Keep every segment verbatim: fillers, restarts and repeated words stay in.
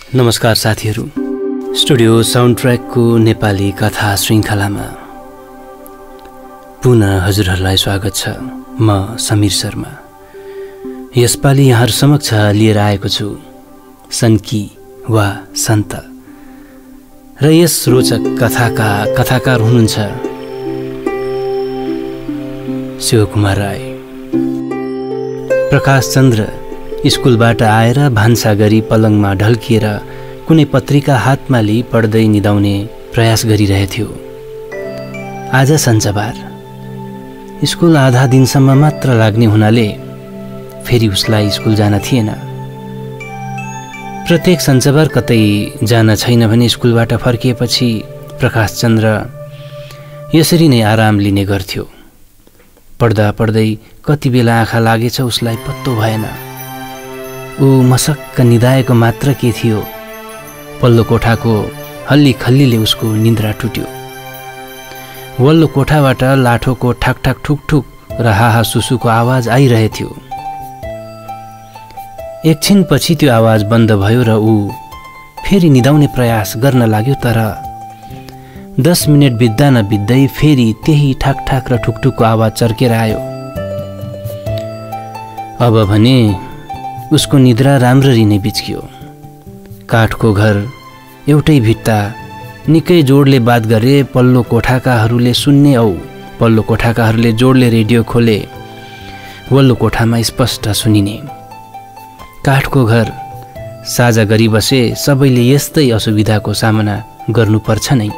नमस्कार साथीहरू, studio sound ट्र्याकको Nepali कथा श्रृङ्खलामा पुनः हजुरहरूलाई स्वागत छ। म समीर शर्मा। यसपालि यहाँहरू समक्ष लिएर आएको छु सन्की वा सन्त, र यस रोचक कथाका कथाकार हुनुहुन्छ शिवकुमार राई। प्रकाश चन्द्र स्कुलबाट आएर भान्सा गरी पलङमा ढल्किएर कुनै पत्रिका हातमा लिई पढ्दै निदाउने प्रयास गरिरहेथ्यो। आज सञ्चबार, स्कुल आधा दिनसम्म मात्र लाग्ने हुनाले फेरि उसलाई स्कुल जान थिएन। प्रत्येक सञ्चबार कतै जान छैन भने स्कुलबाट फर्किएपछि प्रकाश चन्द्र यसरी नै आराम लिने गर्थ्यो। पढ्दा पढ्दै कति बेला आँखा लागेछ उसलाई पत्तो भएन। ऊ मसक्क निदाएको मात्र के थियो, पल्लो कोठाको हल्ली खल्लीले उसको निन्द्रा टुट्यो। वल्लो कोठाबाट लाठोको ठक ठक ठुक ठुक र हाहा सुसुको आवाज आइरहेथ्यो। एकछिनपछि त्यो आवाज बन्द भयो र ऊ फेरि निदाउने प्रयास गर्न लाग्यो। तर दस मिनट बित्दा नबित्दै फेरि त्यही ठक ठक र ठुकठुकको आवाज चर्केर आयो। अब भने उसको निद्रा राम्ररी नै बिच्कियो। काठको घर, एउटै भित्ता, निकै जोडले बात गरे। पल्लो कोठाकाहरूले सुन्ने औ पल्लो कोठाकाहरूले जोडले रेडियो खोले। वल्लो कोठामा स्पष्ट सुनिने। काठको घर साझा गरी बसे सबैले यस्तै असुविधाको सामना गर्नुपर्छ नै।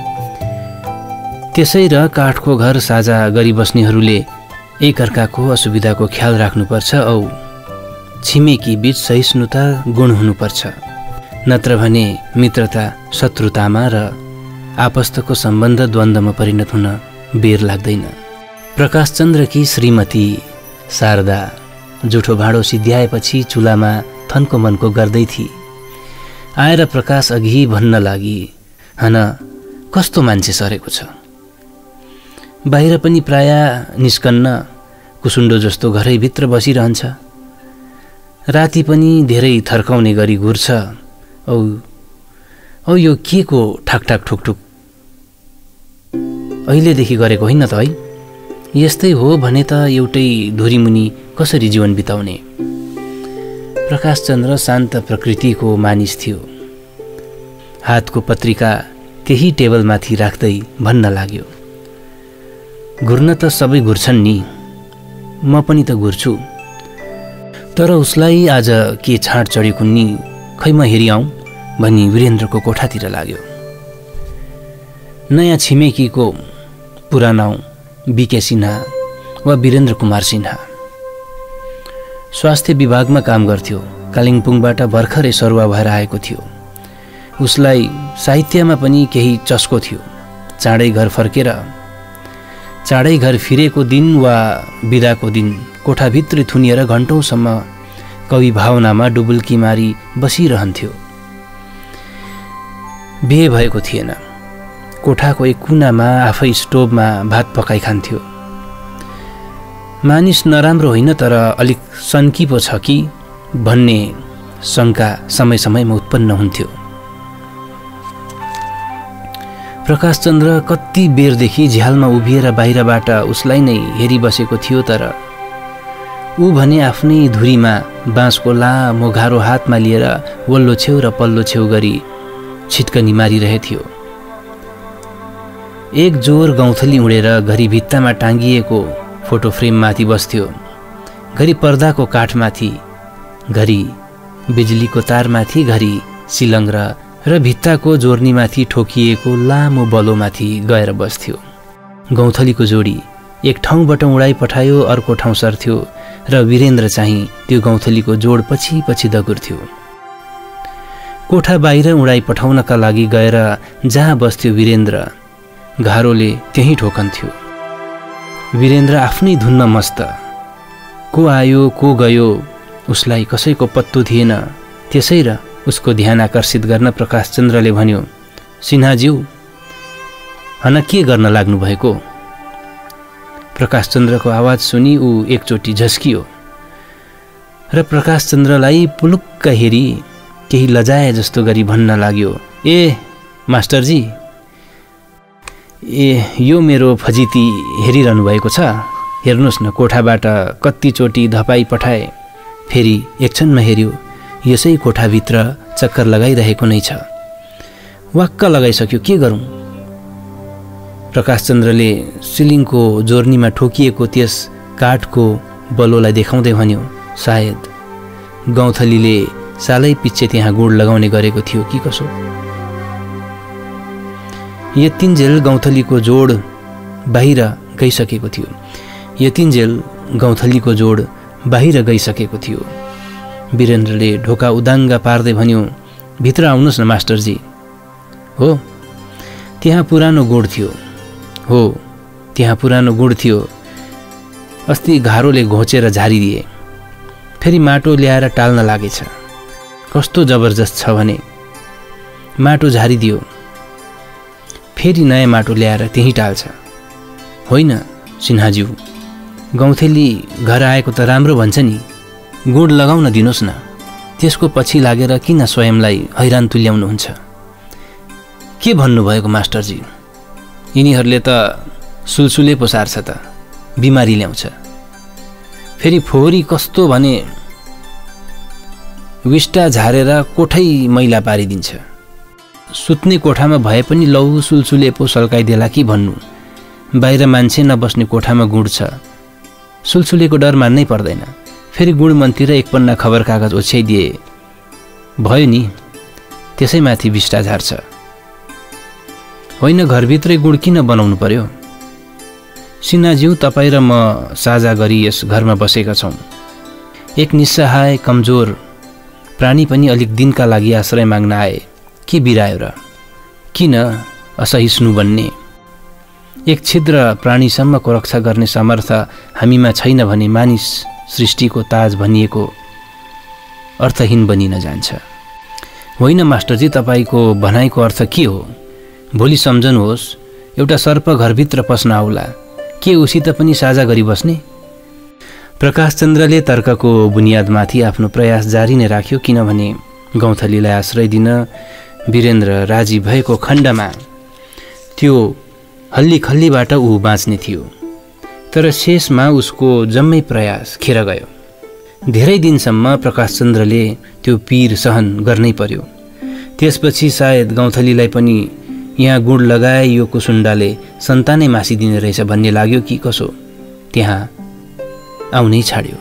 त्यसै र काठको घर साझा गरी बस्नेहरूले एकअर्काको असुविधाको ख्याल राख्नुपर्छ औ छिमेकी बीच सहिष्णुता गुण हुनुपर्छ, नत्र भने मित्रता शत्रुतामा र आपस्तको सम्बन्ध द्वन्द्वमा परिणत हुन बेर लाग्दैन। प्रकाश चन्द्रकी श्रीमती शारदा जुठो भाँडो सिद्ध्याएपछि चुलामा थन्को मनको गर्दै थिए। आएर प्रकाश अघि भन्न लागि, हन कस्तो मान्छे सरेको छ। बाहिर पनि प्राय निस्कन्न, कुसुन्डो जस्तो घरैभित्र बसिरहन्छ। राति पनि धेरै थर्काउने गरी घुर्छ। औ औ यो के को ठकठक ठुकठुक अहिलेदेखि गरेको होइन त है? यस्तै हो भने त एउटै धुरीमुनि कसरी जीवन बिताउने? प्रकाश चन्द्र शान्त प्रकृतिको मानिस थियो। हातको पत्रिका केही टेबलमाथि राख्दै भन्न लाग्यो, घुर्न त सबै घुर्छन् नि, म पनि त घुर्छु। तर उसलाई आज के छाँट चढेको नि, खै म हेरी आउँ भनी वीरेन्द्रको कोठातिर लाग्यो। नयाँ छिमेकीको पुरा नाउँ बिके सिन्हा वा वीरेन्द्र कुमार सिन्हा। स्वास्थ्य विभागमा काम गर्थ्यो। कालिम्पोङबाट भर्खरै सरुवा भएर आएको थियो। उसलाई साहित्यमा पनि केही चस्को थियो। चाँडै घर फर्केर चाँडै घर फिरेको दिन वा बिदाको दिन कोठाभित्र थुनिएर घन्टौँसम्म कवि भावनामा डुबुल्की मारी बसिरहन्थ्यो। बिहे भएको थिएन। कोठाको एक कुनामा आफै स्टोभमा भात पकाइ खान्थ्यो। मानिस नराम्रो होइन, तर अलिक सन्की पो छ कि भन्ने शङ्का समय समयमा उत्पन्न हुन्थ्यो। प्रकाश चन्द्र कति बेरदेखि झ्यालमा उभिएर बाहिरबाट उसलाई नै हेरिबसेको थियो। तर ऊ भने आफ्नै धुरीमा बाँसको लामो घारो हातमा लिएर वल्लो छेउ र पल्लो छेउ गरी छिटकनी मारिरहेथ्यो। एक जोर गौँथली उडेर घरि भित्तामा टाँगिएको फोटो फ्रेममाथि बस्थ्यो, घरि पर्दाको काठमाथि, घरि बिजुलीको तारमाथि, घरि सिलङ र र भित्ताको जोर्नीमाथि ठोकिएको लामो बलोमाथि गएर बस्थ्यो। गौँथलीको जोडी एक ठाउँबाट उडाइ पठायो, अर्को ठाउँ सर्थ्यो र वीरेन्द्र चाहिँ त्यो गौँथलीको जोड पछि पछि दगुर्थ्यो। कोठा बाहिर उडाइ पठाउनका लागि गएर जहाँ बस्थ्यो वीरेन्द्र, घारोले त्यहीँ ठोकन्थ्यो। वीरेन्द्र आफ्नै धुनमा मस्त। को आयो को गयो उसलाई कसैको पत्तो थिएन। त्यसै र उसको ध्यान आकर्षित गर्न प्रकाश चन्द्रले भन्यो, सिन्हाज्यू, हन के गर्न लाग्नु भएको? प्रकाश चन्द्रको आवाज सुनि ऊ एकचोटि झस्कियो र प्रकाश चन्द्रलाई पुलुक्क हेरी केही लजाए जस्तो गरी भन्न लाग्यो, ए मास्टरजी, ए यो मेरो फजिती हेरिरहनु भएको छ? हेर्नुहोस् न, कोठाबाट कतिचोटि धपाई पठाए, फेरि एकछिनमा हेऱ्यो यसै कोठाभित्र चक्कर लगाइरहेको नै छ। वाक्क लगाइसक्यो, के गरौँ? प्रकाशचन्द्रले सिलिङको जोर्नीमा ठोकिएको त्यस काठको बलोलाई देखाउँदै भन्यो, सायद गौँथलीले सालै पछि त्यहाँ गुड लगाउने गरेको थियो कि कसो। यतिन्जेल गौँथलीको जोड बाहिर गइसकेको थियो यतिन्जेल गौँथलीको जोड बाहिर गइसकेको थियो। वीरेन्द्रले ढोका उदाङ्ग पार्दै भन्यो, भित्र आउनुहोस् न मास्टरजी। हो त्यहाँ पुरानो गुड थियो हो त्यहाँ पुरानो गुड थियो अस्ति घारोले घोचेर झारिदिए, फेरि माटो ल्याएर टाल्न लागेछ। कस्तो जबरजस्त छ भने माटो झारिदियो, फेरि नयाँ माटो ल्याएर त्यहीँ टाल्छ। होइन सिन्हाज्यू, गौँथली घर आएको त राम्रो भन्छ नि, गुड लगाउन दिनुहोस् न। त्यसको पछि लागेर किन स्वयंलाई हैरान तुल्याउनुहुन्छ? के भन्नुभएको मास्टरजी? यिनीहरूले त सुलसुले पो सार्छ त, बिमारी ल्याउँछ। फेरि फोहोरी कस्तो भने विष्टा झारेर कोठै मैला पारिदिन्छ। सुत्ने कोठामा भए पनि लौ सुलसुले पो सल्काइदेला कि भन्नु। बाहिर मान्छे नबस्ने कोठामा गुड छ, सुलसुलेको डर मान्नै पर्दैन। फेरि गुड मनतिर एक पन्ना खबर कागज ओछ्याइदिए भयो नि, त्यसैमाथि विष्टा झार्छ। होइन घरभित्रै गुड किन बनाउनु पर्यो? सिन्हाज्यू, तपाईँ र म साझा गरी यस घरमा बसेका छौँ। एक निस्सहाय कमजोर प्राणी पनि अलिक दिनका लागि आश्रय माग्न आए, के बिरायो र? किन असहिष्णु बन्ने? एक छिद्र प्राणीसम्मको रक्षा गर्ने सामर्थ्य हामीमा छैन भने मानिस सृष्टिको ताज भनिएको अर्थहीन बनिन जान्छ। होइन मास्टरजी, तपाईँको भनाइको अर्थ के हो? भोलि सम्झनुहोस्, एउटा सर्प घरभित्र पस्न आउला, के उसित पनि साझा गरी बस्ने? प्रकाशचन्द्रले तर्कको बुनियादमाथि आफ्नो प्रयास जारी नै राख्यो, किनभने गौँथलीलाई आश्रय दिन वीरेन्द्र राजी भएको खण्डमा त्यो हल्ली खल्लीबाट ऊ बाँच्ने थियो। तर शेषमा उसको जम्मै प्रयास खेर गयो। धेरै दिनसम्म प्रकाशचन्द्रले त्यो पीर सहन गर्नै पर्यो। त्यसपछि सायद गौँथलीलाई पनि यहाँ गुड लगाए यो कुसुण्डाले सन्तानै मासिदिने रहेछ भन्ने लाग्यो कि कसो, त्यहाँ आउनै छाड्यो।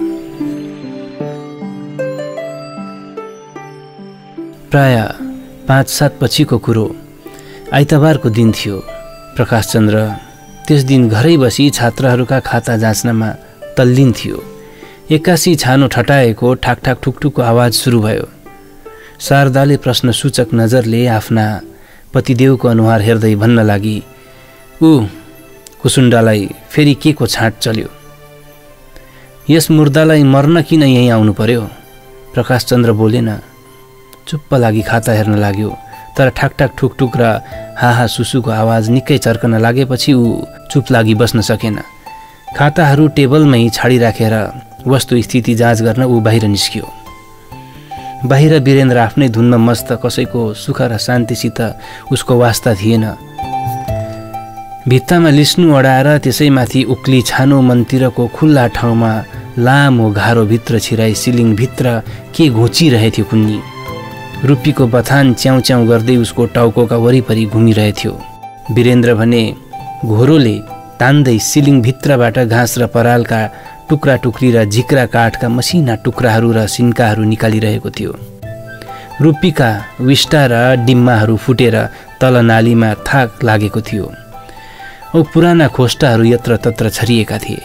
प्राय पाँच सात पछिको कुरो, आइतबारको दिन थियो। प्रकाशचन्द्र त्यस दिन घरै बसी छात्रहरूका खाता जाँच्नमा तल्लीन थियो। एक्कासी छानो ठटाएको ठाकठाक ठुकठुकको आवाज सुरु भयो। शारदाले प्रश्नसूचक नजरले आफ्ना पतिदेवको अनुहार हेर्दै भन्न लागि, ऊ कुसुण्डालाई फेरि के को छाँट चल्यो? यस मुर्दालाई मर्न किन यहीँ आउनु पर्यो? प्रकाशचन्द्र बोलेन, चुप्प लागि खाता हेर्न लाग्यो। तर ठाकठाक ठुकठुक र हाहा सुसुको आवाज निकै चर्कन लागेपछि ऊ चुप लागि बस्न सकेन। खाताहरू टेबलमै छाडिराखेर वस्तुस्थिति जाँच गर्न ऊ बाहिर निस्कियो। बाहिर वीरेन्द्र आफ्नै धुनमा मस्त, कसैको सुख र शान्तिसित उसको वास्ता थिएन। भित्तामा लिस्नु अडाएर त्यसैमाथि उक्ली छानो मनतिरको खुल्ला ठाउँमा लामो घारोभित्र छिराई सिलिङभित्र के घुचिरहेथ्यो कुन्नी। रुप्पीको बथान च्याउ च्याउ गर्दै उसको टाउकोका वरिपरि घुमिरहेथ्यो। वीरेन्द्र भने घोरोले तान्दै सिलिङभित्रबाट घाँस र परालका टुक्रा टुक्री र झिक्रा काठका मसिना टुक्राहरू र सिन्काहरू निकालिरहेको थियो। रुप्पीका विष्टा र डिम्माहरू फुटेर तल नालीमा थाक लागेको थियो औ पुराना खोस्टाहरू यत्रतत्र छरिएका थिए।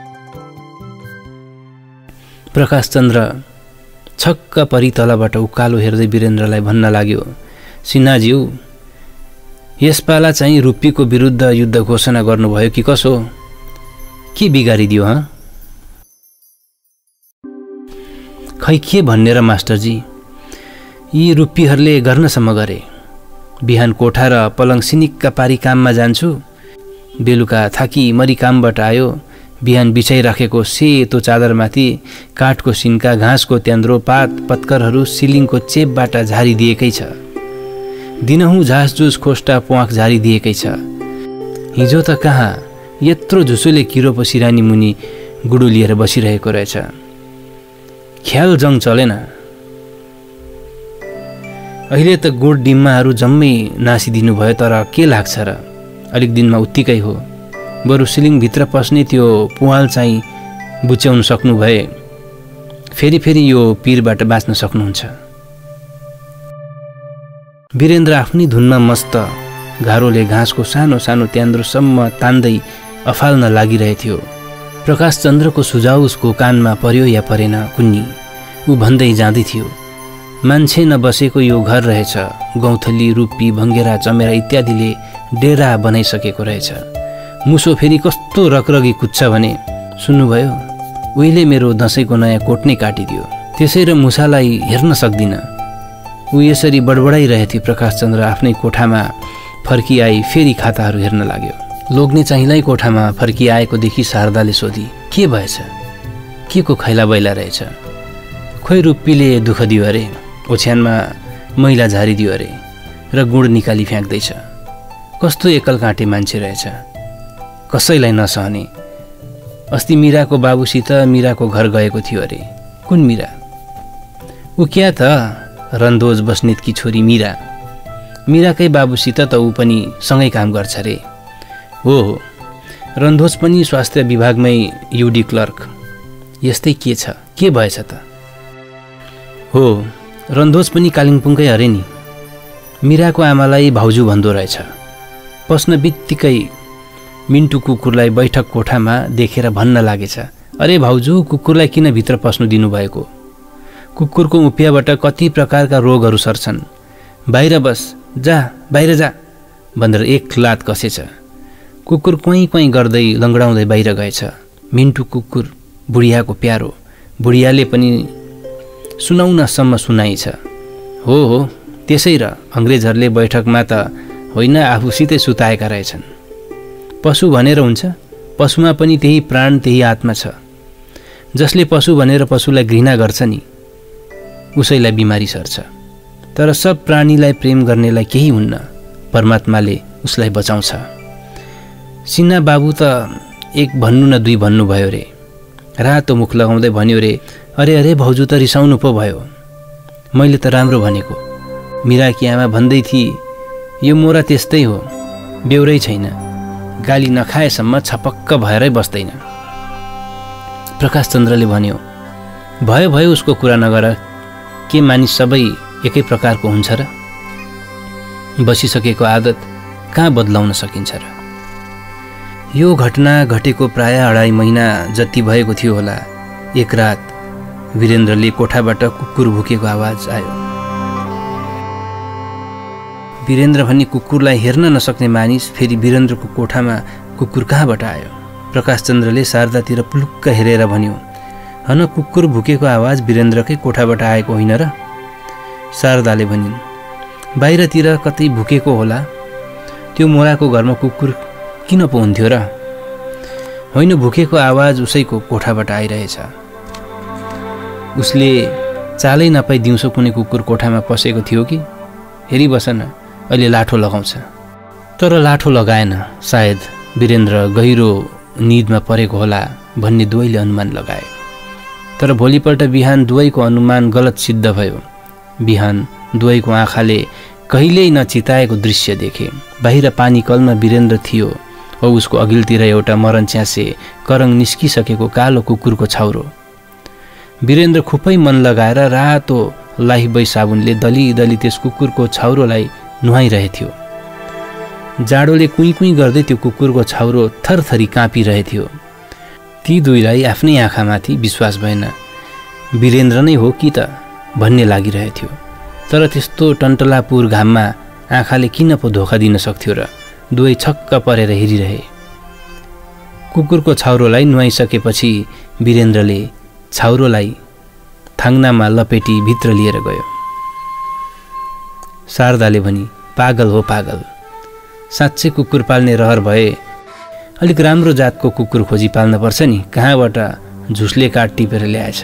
प्रकाशचन्द्र छक्क परी तलबाट उकालो हेर्दै वीरेन्द्रलाई भन्न लाग्यो, सिन्हाज्यू, यसपाला चाहिँ रुप्पीको विरुद्ध युद्ध घोषणा गर्नुभयो कि कसो? के बिगारिदियो हँ? खै के भन्ने र मास्टरजी, यी रुप्पीहरूले गर्नसम्म गरे। बिहान कोठा र पलङ सिनिक्क पारी काममा जान्छु, बेलुका थाकी मरी कामबाट आयो, बिहान बिछाइराखेको सेतो चादरमाथि काठको सिन्का, घाँसको त्यान्द्रो, पात पत्करहरू सिलिङको चेपबाट झारिदिएकै छ। दिनहुँ झासझुस खोस्टा प्वाख झारिदिएकै छ। हिजो त कहाँ यत्रो झुसुले किरोपो सिरानी मुनि गुडो लिएर बसिरहेको रहेछ। ख्याल जङ चलेन। अहिले त गुड डिम्माहरू जम्मै नासिदिनु भयो, तर के लाग्छ र, अलिक दिनमा उत्तिकै हो। बरु सिलिङभित्र पस्ने त्यो पुवाल चाहिँ बुच्याउन सक्नु भए फेरि फेरि यो पीरबाट बाँच्न सक्नुहुन्छ। वीरेन्द्र आफ्नै धुनमा मस्त घारोले घाँसको सानो सानो त्यान्द्रोसम्म तान्दै अफाल्न लागिरहेथ्यो। प्रकाश चन्द्रको सुझाउ उसको कानमा पर्यो या परेन कुन्नी, ऊ भन्दै जाँदै थियो, मान्छे नबसेको यो घर रहेछ। गौँथली, रुप्पी, भङ्गेरा, चमेरा इत्यादिले डेरा बनाइसकेको रहेछ। मुसो फेरि कस्तो रगरगी कुद्छ भने सुन्नुभयो? उहिले मेरो दसैँको नयाँ कोट नै काटिदियो। त्यसै र मुसालाई हेर्न सक्दिनँ। ऊ यसरी बडबडाइरहेथ्यो। प्रकाशचन्द्र आफ्नै कोठामा फर्किआई फेरि खाताहरू हेर्न लाग्यो। लोग्ने चाहिँलाई कोठामा फर्किआएको देखि शारदाले सोधी, के भएछ? के को खैला बैला रहेछ? खोइ रुप्पीले दुःख दियो अरे, ओछ्यानमा मैला झारिदियो अरे र गुड निकाली फ्याँक्दैछ। कस्तो एकल काँटे मान्छे रहेछ, कसैलाई नसहने। अस्ति मिराको बाबुसित मिराको घर गएको थियो अरे। कुन मिरा? ऊ क्या त, रन्दोज बस्नेतकी छोरी मिरा। मिराकै बाबुसित त ऊ पनि सँगै काम गर्छ अरे। हो हो, रन्दोज पनि स्वास्थ्य विभागमै युडी क्लर्क। यस्तै के छ, के भएछ त? हो, रन्दोज पनि कालिम्पोङकै अरे नि। मिराको आमालाई भाउजू भन्दो रहेछ। पस्न बित्तिकै मिन्टु कुकुरलाई बैठक कोठामा देखेर भन्न लागेछ, अरे भाउजू, कुकुरलाई किन भित्र पस्नु दिनुभएको? कुकुरको उपियाबाट कति प्रकारका रोगहरू सर्छन्। बाहिर बस, जा बाहिर जा भनेर एक लात कसेछ। कुकुर क्वाइँ क्वाइँ गर्दै लङ्गडाउँदै बाहिर गएछ। मिन्टु कुकुर बुढियाको प्यारो, बुढियाले पनि सुनाउनसम्म सुनाइछ। हो हो, त्यसै र अङ्ग्रेजहरूले बैठकमा त होइन आफूसितै सुताएका रहेछन्। पशु भनेर हुन्छ? पशुमा पनि त्यही प्राण, त्यही आत्मा छ। जसले पशु भनेर पशुलाई घृणा गर्छ नि, उसैलाई बिमारी सर्छ। तर सब प्राणीलाई प्रेम गर्नेलाई केही हुन्न, परमात्माले उसलाई बचाउँछ। सिन्हा बाबु त एक भन्नु न दुई भन्नुभयो रे। रातो मुख लगाउँदै भन्यो रे, अरे अरे भाउजू त रिसाउनु पो भयो। मैले त राम्रो भनेको। मिराकी आमा भन्दै थिए, यो मोरा त्यस्तै हो, बेउरै छैन, गाली नखाएसम्म छपक्क भएरै बस्दैन। प्रकाशचन्द्रले भन्यो, भयो भयो उसको कुरा नगर, के मानिस सबै एकै प्रकारको हुन्छ र? बसिसकेको आदत कहाँ बदलाउन सकिन्छ र? यो घटना घटेको प्राय अढाई महिना जति भएको थियो होला। एक रात वीरेन्द्रले कोठाबाट कुकुर भुकेको आवाज आयो। वीरेन्द्र भन्ने कुकुरलाई हेर्न नसक्ने मानिस फेरि वीरेन्द्रको कोठामा कुकुर कहाँबाट आयो? प्रकाशचन्द्रले शारदातिर पुलुक्क हेरेर भन्यो, हन कुकुर भुकेको आवाज वीरेन्द्रकै कोठाबाट आएको होइन र? शारदाले भनिन्, बाहिरतिर कतै भुकेको होला। त्यो मोराको घरमा कुकुर किन पो हुन्थ्यो र? होइन, भुकेको आवाज उसैको कोठाबाट आइरहेछ। उसले चालै नपाई दिउँसो कुनै कुकुर कोठामा पसेको थियो कि? हेरिबस न, अहिले लाठो लगाउँछ। तर लाठो लगाएन। सायद वीरेन्द्र गहिरो निदमा परेको होला भन्ने दुवैले अनुमान लगाए। तर भोलिपल्ट बिहान दुवैको अनुमान गलत सिद्ध भयो। बिहान दुवैको आँखाले कहिल्यै नचिताएको दृश्य देखे। बाहिर पानी कलमा वीरेन्द्र थियो औ उसको अघिल्तिर एउटा मरण च्यासे करङ निस्किसकेको कालो कुकुरको छाउरो। वीरेन्द्र खुबै मन लगाएर रातो लाइफबोय साबुनले दली दली त्यस कुकुरको छाउरोलाई नुहाइरहेथ्यो। जाडोले कुइँ कुइँ गर्दै त्यो कुकुरको छाउरो थरथरी काँपिरहेथ्यो। ती दुईलाई आफ्नै आँखामाथि विश्वास भएन। वीरेन्द्र नै हो कि त भन्ने लागिरहेथ्यो। तर त्यस्तो टन्टलापुर घाममा आँखाले किन पो धोका दिन सक्थ्यो र? दुवै छक्क परेर हेरिरहे। कुकुरको छाउरोलाई नुहाइसकेपछि वीरेन्द्रले छाउरोलाई थाङ्नामा लपेटी भित्र लिएर गयो। शारदाले भनी, पागल हो पागल, साँच्चै कुकुर पाल्ने रहर भए अलिक राम्रो जातको कुकुर खोजी पाल्नुपर्छ नि, कहाँबाट झुसले काट टिपेर ल्याएछ।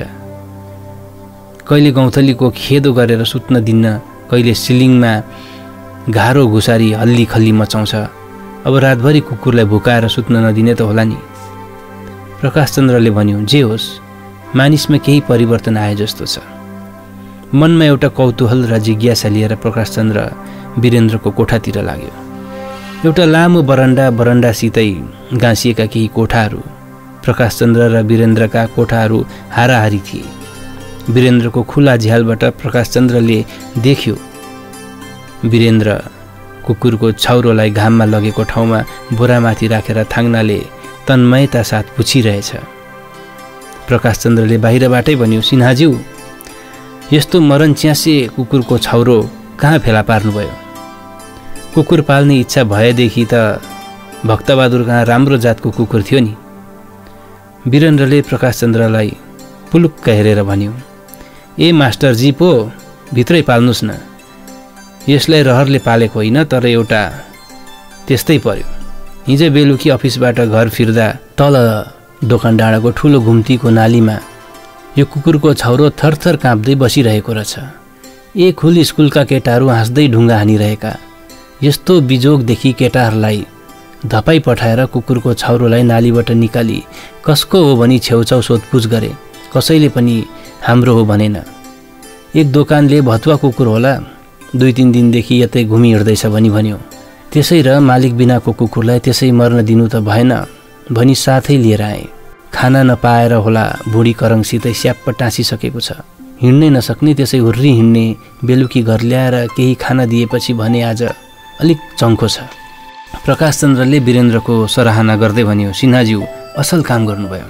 कहिले गौँथलीको खेदो गरेर सुत्न दिन्न, कहिले सिलिङमा घारो घुसारी हल्ली खल्ली मचाउँछ। अब रातभरि कुकुरलाई भुकाएर सुत्न नदिने त होला नि। प्रकाशचन्द्रले भन्यो, जे होस् मानिसमा केही परिवर्तन आए जस्तो छ। मनमा एउटा कौतूहल र जिज्ञासा लिएर प्रकाशचन्द्र वीरेन्द्रको कोठातिर लाग्यो। एउटा लामो बरन्डा, बरन्डासितै गाँसिएका केही कोठाहरू। प्रकाशचन्द्र र वीरेन्द्रका कोठाहरू हाराहारी थिए। वीरेन्द्रको खुला झ्यालबाट प्रकाशचन्द्रले देख्यो वीरेन्द्र कुकुरको छाउरोलाई घाममा लगेको ठाउँमा बोरामाथि राखेर थाङ्नाले तन्मयता साथ पुछिरहेछ। प्रकाशचन्द्रले बाहिरबाटै भन्यो, सिन्हाज्यू, यस्तो मरण च्यासे कुकुरको छाउरो कहाँ फेला पार्नुभयो? कुकुर पाल्ने इच्छा भएदेखि त भक्तबहादुर कहाँ राम्रो जातको कुकुर थियो नि। वीरेन्द्रले प्रकाशचन्द्रलाई पुलुक्क हेरेर भन्यो, ए मास्टरजी पो भित्रै पाल्नुहोस् न। यसलाई रहरले पालेको होइन, तर एउटा त्यस्तै पर्यो। हिजो बेलुकी अफिसबाट घर फिर्दा तल दोकान डाँडाको ठुलो घुम्तीको नालीमा यो कुकुरको छाउरो थरथर काँप्दै बसिरहेको रहेछ। एक हुल स्कुलका केटाहरू हाँस्दै ढुङ्गा हानिरहेका। यस्तो बिजोगदेखि केटाहरूलाई धपाई पठाएर कुकुरको छाउरोलाई नालीबाट निकाली कसको हो भनी छेउछाउ सोधपुछ गरे। कसैले पनि हाम्रो हो भनेन। एक दोकानले भतुवा कुकुर होला, दुई तिन दिनदेखि यतै घुमी हिँड्दैछ भनी भन्यो। त्यसै र मालिक बिनाको कुकुरलाई त्यसै मर्न दिनु त भएन भनी साथै लिएर आए। खाना नपाएर होला बुढी करङसितै स्याप्प टाँसिसकेको छ। हिँड्नै नसक्ने, त्यसै हुर्री हिँड्ने। बेलुकी घर ल्याएर केही खाना दिएपछि भने आज अलिक चङ्खो छ। प्रकाशचन्द्रले वीरेन्द्रको सराहना गर्दै भन्यो, सिन्हाज्यू, असल काम गर्नुभयो।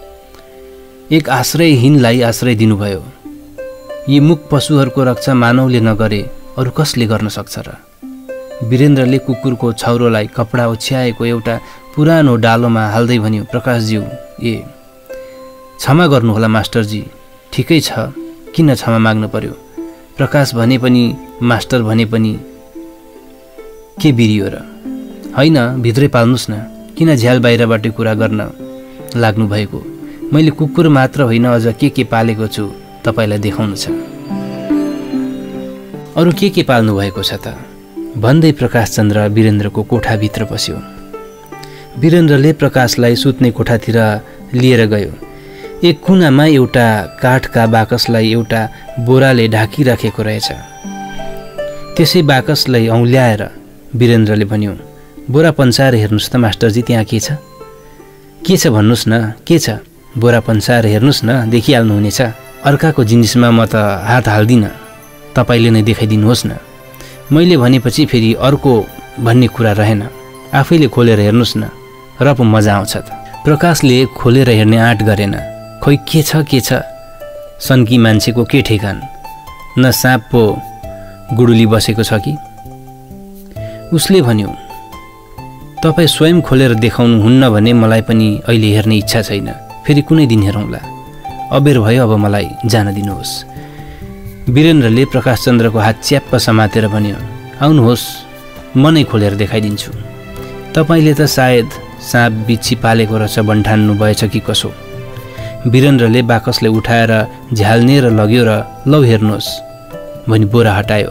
एक आश्रयहीनलाई आश्रय दिनुभयो। यी मुख पशुहरूको रक्षा मानवले नगरे अरू कसले गर्न सक्छ र? वीरेन्द्रले कुकुरको छाउरोलाई कपडा ओछ्याएको एउटा पुरानो डालोमा हाल्दै भन्यो, प्रकाशज्यू, ए क्षमा गर्नुहोला मास्टरजी, ठिकै छ, किन क्षमा माग्नु पर्यो? प्रकाश भने पनि मास्टर भने पनि के बिरियो र? होइन, भित्रै पाल्नुहोस् न, किन झ्याल बाहिरबाट कुरा गर्न लाग्नु भएको? मैले कुकुर मात्र होइन, अझ के के पालेको छु तपाईँलाई देखाउनु छ। अरू के के पाल्नु भएको छ त? भन्दै प्रकाशचन्द्र वीरेन्द्रको कोठाभित्र पस्यो। वीरेन्द्रले प्रकाशलाई सुत्ने कोठातिर लिएर गयो। एक कुनामा एउटा काठका बाकसलाई एउटा बोराले ढाकिराखेको रहेछ। त्यसै बाकसलाई औँल्याएर वीरेन्द्रले भन्यो, बोरा पन्साएर हेर्नुहोस् त मास्टरजी, त्यहाँ के छ? के छ भन्नुहोस् न, के छ? बोरा पन्साएर हेर्नुहोस् न, देखिहाल्नुहुनेछ। अर्काको जिनिसमा म त हात हाल्दिनँ, तपाईँले नै देखाइदिनुहोस् न। मैले भनेपछि फेरि अर्को भन्ने कुरा रहेन, आफैले खोलेर हेर्नुहोस् न, र पो मजा आउँछ त। प्रकाशले खोलेर हेर्ने आँट गरेन। खोइ के छ के छ, सन्की मान्छेको के ठेगान, न साँप पो गुडुली बसेको छ कि? उसले भन्यो, तपाईँ स्वयं खोलेर देखाउनुहुन्न भने मलाई पनि अहिले हेर्ने इच्छा छैन, फेरि कुनै दिन हेरौँला। अबेर भयो, अब मलाई जान दिनुहोस्। वीरेन्द्रले प्रकाशचन्द्रको हात च्याप्प समातेर भन्यो, आउनुहोस्, म नै खोलेर देखाइदिन्छु। तपाईँले त सायद साँप बिच्छी पालेको रहेछ भन्ठान्नु भएछ कि कसो? वीरेन्द्रले बाकसले उठाएर झ्याल्नेर लग्यो र लौ हेर्नुहोस् भनी बोरा हटायो।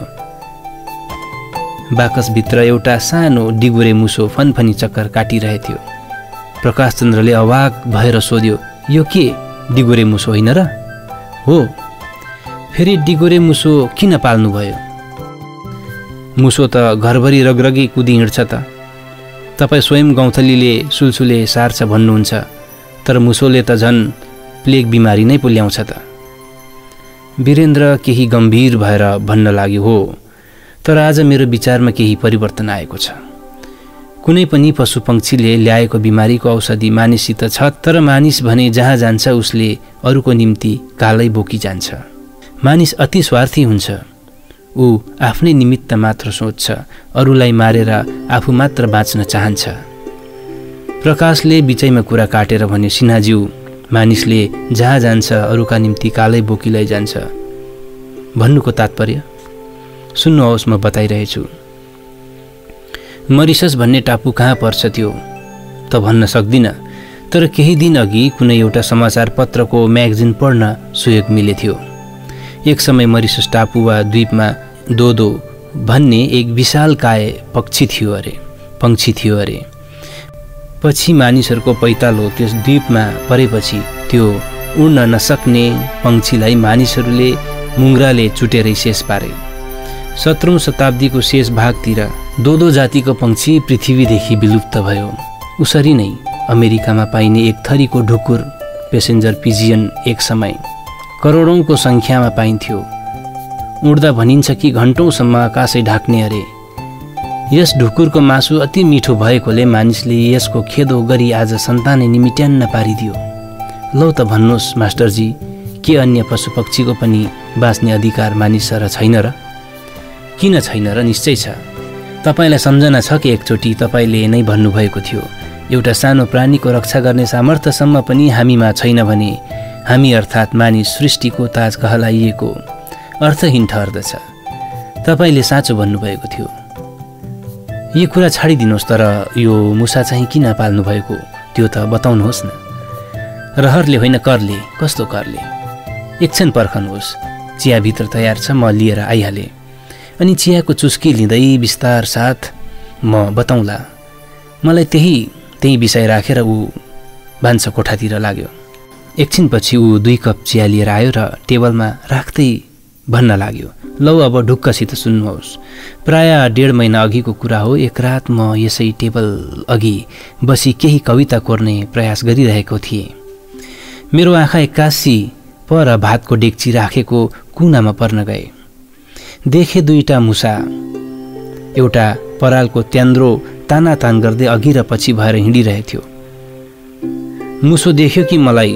बाकसभित्र एउटा सानो डिगुरे मुसो फनफनी चक्कर काटिरहेथ्यो। प्रकाशचन्द्रले अवाक भएर सोध्यो, यो के डिगुरे मुसो होइन र? हो। फेरि डिगुरे मुसो किन पाल्नुभयो? मुसो त घरभरि रगरगी कुदी हिँड्छ त। तपाईँ स्वयं गौँथलीले सुलसुले सार्छ भन्नुहुन्छ, तर मुसोले त झन् प्लेग बिमारी नै पो ल्याउँछ त। वीरेन्द्र केही गम्भीर भएर भन्न लाग्यो, हो, तर आज मेरो विचारमा केही परिवर्तन आएको छ। कुनै पनि पशुपक्षीले ल्याएको बिमारीको औषधि मानिससित छ, तर मानिस भने जहाँ जान्छ उसले अरूको निम्ति कालै बोकी जान्छ। मानिस अति स्वार्थी हुन्छ। ऊ आफ्नै निमित्त मात्र सोच्छ, अरूलाई मारेर आफू मात्र बाँच्न चाहन्छ। प्रकाशले बिचैमा कुरा काटेर भन्यो, सिन्हाज्यू, मानिसले जहाँ जान्छ अरूका निम्ति कालै बोकी लैजान्छ भन्नुको तात्पर्य? सुन्नुहोस्, म बताइरहेछु। मरिसस भन्ने टापु कहाँ पर्छ त्यो त भन्न सक्दिनँ, तर केही दिन अघि कुनै एउटा समाचार पत्रको म्यागजिन पढ्न सुयोग मिलेथ्यो। एक समय मरिसस टापु वा द्वीपमा दोदो भन्ने एक विशालकाय पक्षी थियो अरे पंक्षी थियो अरे। पछि मानिसहरूको पैतालो त्यस द्वीपमा परेपछि त्यो उड्न नसक्ने पंक्षीलाई मानिसहरूले मुङ्ग्राले चुटेरै शेष पारे। सत्रौं शताब्दीको शेष भागतिर दोदो जातिको पंक्षी पृथ्वीदेखि विलुप्त भयो। उसरी नै अमेरिकामा पाइने एक थरीको ढुकुर पेसेन्जर पिजियन एक समय करोडौंको सङ्ख्यामा पाइन्थ्यो। उड्दा भनिन्छ कि घन्टौँसम्म आकाशै ढाक्ने अरे। यस ढुकुरको मासु अति मिठो भएकोले मानिसले यसको खेदो गरी आज सन्तानै निमिट्यान्न पारिदियो। लौ त भन्नुहोस् मास्टरजी, के अन्य पशुपक्षीको पनि बाँच्ने अधिकार मानिस र छैन र? किन छैन र? निश्चय छ। तपाईँलाई सम्झना छ कि एकचोटि तपाईँले नै भन्नुभएको थियो, एउटा सानो प्राणीको रक्षा गर्ने सामर्थ्यसम्म पनि हामीमा छैन भने हामी अर्थात् मानिस सृष्टिको ताज कहलाइएको अर्थहीन ठहर्दछ। तपाईँले साँचो भन्नुभएको थियो। यो कुरा छाडिदिनुहोस्, तर यो मुसा चाहिँ किन पाल्नुभएको त्यो त बताउनुहोस् न। रहरले होइन, करले। कस्तो करले? एकछिन पर्खनुहोस्, चियाभित्र तयार छ, म लिएर आइहालेँ। अनि चियाको चुस्की लिँदै बिस्तार साथ म बताउँला। मलाई त्यही त्यही विषय राखेर ऊ भान्सा कोठातिर लाग्यो। एकछिनपछि ऊ दुई कप चिया लिएर आयो र टेबलमा राख्दै भन्न लाग्यो, लौ अब ढुक्कसित सुन्नुहोस्। प्राय डेढ महिना अघिको कुरा हो। एक रात म यसै टेबल अघि बसी केही कविता कोर्ने प्रयास गरिरहेको थिएँ। मेरो आँखा एक्कासी पर भातको डेक्ची राखेको कुनामा पर्न गए। देखे दुईटा मुसा एउटा परालको त्यान्द्रो तानातान गर्दै अघि र पछि भएर हिँडिरहेथ्यो। मुसो देख्यो कि मलाई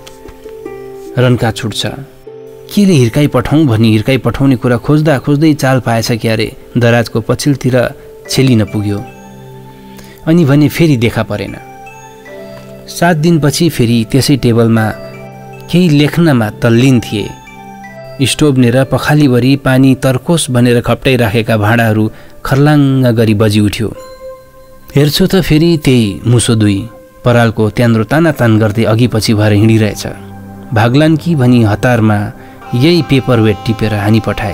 रन्का छुट्छ। केले हिर्काइ पठाउँ भनी हिर्काइ पठाउने कुरा खोज्दा खोज्दै चाल पाएछ कि अरे दराजको पछिल्तिर छेलिन पुग्यो। अनि भने फेरि देखा परेन। सात दिनपछि फेरि त्यसै टेबलमा केही लेख्नमा तल्लीन थिए। स्टोभ नेर पखालीभरि पानी तर्कोस भनेर खप्टाइराखेका भाँडाहरू खर्लाङ्ग गरी बजी उठ्यो। हेर्छु त फेरि त्यही मुसो दुई परालको त्यान्द्रो तानातान गर्दै अघि पछि भएर हिँडिरहेछ। भाग्लान् कि भनी हतारमा यही पेपर वेट टिपेर हानी पठाए।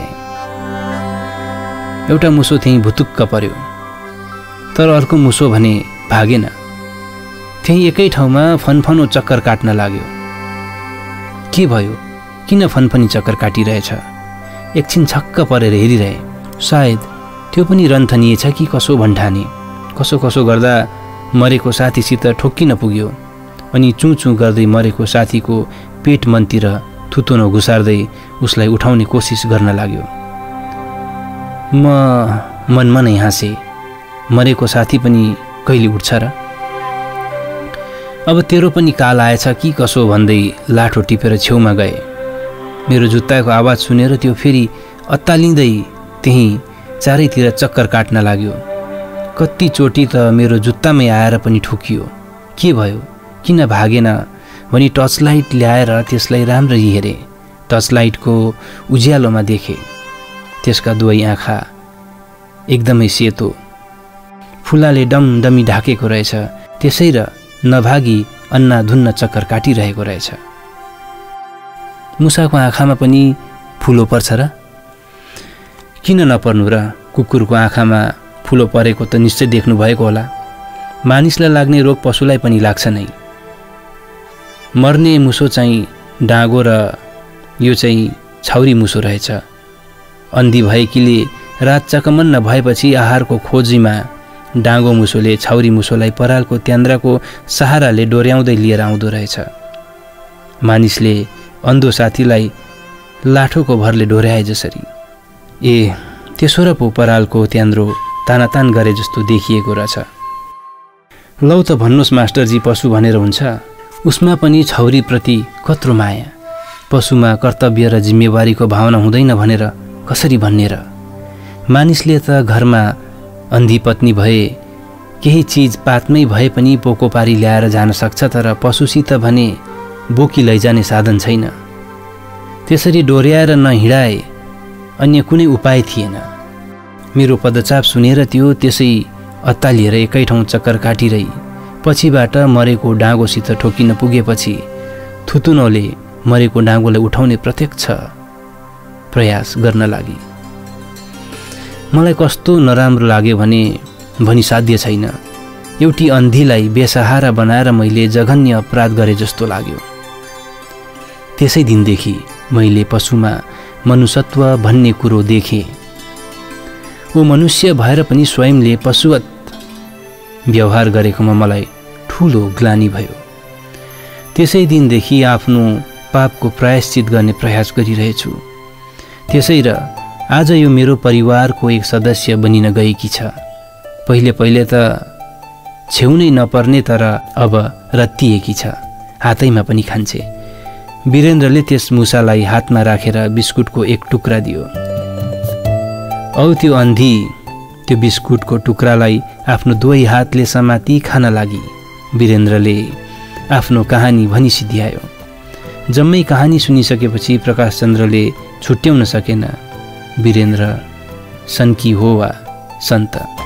एउटा मुसो त्यहीँ भुतुक्क पर्यो, तर अर्को मुसो भने भागेन। त्यहीँ एकै ठाउँमा फनफनो चक्कर काट्न लाग्यो। के भयो? किन फनफनी चक्कर काटिरहेछ? एकछिन छक्क परेर हेरिरहे। सायद त्यो पनि रन्थनिएछ कि कसो भन्ठाने। कसो कसो गर्दा मरेको साथीसित ठोक्किन पुग्यो अनि चुँ चुँ गर्दै मरेको साथीको पेट मनतिर थुतुनो घुसार्दै उसलाई उठाउने कोसिस गर्न लाग्यो। म मनमा नै हाँसे, मरेको साथी पनि कहिले उठ्छ र? अब तेरो पनि काल आएछ कि कसो भन्दै लाठो टिपेर छेउमा गए। मेरो जुत्ताको आवाज सुनेर त्यो फेरि अत्तालिँदै त्यहीँ चारैतिर चक्कर काट्न लाग्यो। कति चोटि त मेरो जुत्तामै आएर पनि ठोकियो। के भयो? किन भागेन भनी टर्चलाइट ल्याएर त्यसलाई राम्ररी हेरे। टर्चलाइटको उज्यालोमा देखे त्यसका दुवै आँखा एकदमै सेतो, फुलाले डमडमी ढाकेको रहेछ। त्यसै र नभागी अन्ना धुन्न चक्कर काटिरहेको रहेछ। मुसाको आँखामा पनि फुलो पर्छ र? किन नपर्नु र? कुकुरको आँखामा फुलो परेको त निश्चय देख्नु भएको होला। मानिसलाई लाग्ने रोग पशुलाई पनि लाग्छ नै। मर्ने मुसो चाहिँ डाँगो र यो चाहिँ छाउरी मुसो रहेछ। अन्धी भएकीले रात चकमन्न भएपछि आहारको खोजीमा डाँगो मुसोले छाउरी मुसोलाई परालको त्यान्द्राको सहाराले डोर्याउँदै लिएर आउँदो रहेछ। मानिसले अन्धो साथीलाई लाठोको भरले डोर्याए जसरी। ए त्यसो र पो परालको त्यान्द्रो तानातान गरे जस्तो देखिएको रहेछ। लौ त भन्नुहोस् मास्टरजी, पशु भनेर हुन्छ? उसमा पनि छौरीप्रति कत्रो माया। पशुमा कर्तव्य र जिम्मेवारीको भावना हुँदैन भनेर कसरी भन्ने र? मानिसले त घरमा अन्धी पत्नी भए केही चिज पातमै भए पनि पोको पारी ल्याएर जान सक्छ, तर पशुसित भने बोकी लैजाने साधन छैन। त्यसरी डोर्याएर नहिँडाए अन्य कुनै उपाय थिएन। मेरो पदचाप सुनेर त्यो त्यसै अत्तालिएर एकै ठाउँ चक्कर काटिरही पछिबाट मरेको डाँगोसित ठोकिन पुगेपछि थुतुनोले मरेको डाँगोलाई उठाउने प्रत्यक्ष प्रयास गर्न लागि। मलाई कस्तो नराम्रो लाग्यो भने भनी साध्य छैन। एउटी अन्धीलाई बेसहारा बनाएर मैले जघन्य अपराध गरे जस्तो लाग्यो। त्यसै दिनदेखि मैले पशुमा मनुष्यत्व भन्ने कुरो देखेँ। ऊ मनुष्य भएर पनि स्वयंले पशुवत व्यवहार गरेकोमा मलाई ठुलो ग्लानि भयो। त्यसै दिनदेखि आफ्नो पापको प्रायश्चित गर्ने प्रयास गरिरहेछु। त्यसै र आज यो मेरो परिवारको एक सदस्य बनिन गएकी छ। पहिले पहिले त छेउनै नपर्ने तर अब रत्तिएकी छ, हातैमा पनि खान्छे। वीरेन्द्रले त्यस मुसालाई हातमा राखेर बिस्कुटको एक टुक्रा दियो। औ त्यो अन्धी त्यो बिस्कुटको टुक्रालाई आफ्नो दुवै हातले समाती खान लागि। वीरेन्द्रले आफ्नो कहानी भनी सिद्ध्यायो। जम्मै कहानी सुनिसकेपछि प्रकाशचन्द्रले छुट्याउन सकेन वीरेन्द्र सन्की हो वा सन्त।